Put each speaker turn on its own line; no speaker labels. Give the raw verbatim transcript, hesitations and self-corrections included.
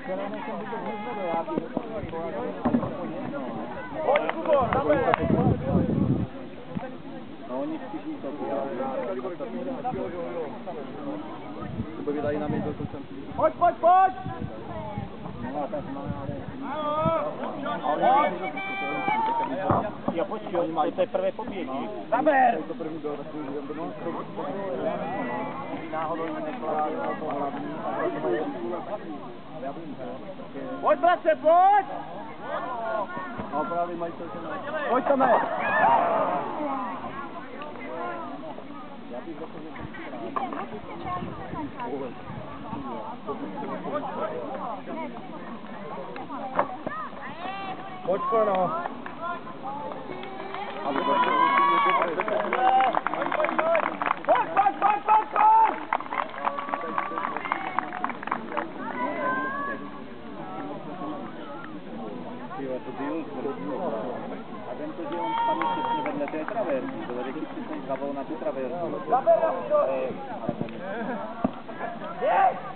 Pojď, Kubo, dáme!
No oni všichni to to by tady na mě to jsem.
Pojď, pojď, pojď!
No a tak máme,
ale...
Jo, počkej, oni mají to prvé poběží.
Zaber!
To první bylo takový, že to náhodou jim nekládá to hlavní.
Pojď, bratře, pojď!
No právě mají to, že ne.
Pojď, Tome!
Já bych řekl, že
Pojď, Kono!
Pojď, pojď,
pojď, pojď, pojď, pojď!
Jo, to byl a ten to, že on spadl přesně vedle té traversy, to vede přesně zavol na tu traversu.
Zaber, Davido!
Eh, ale to
Běž!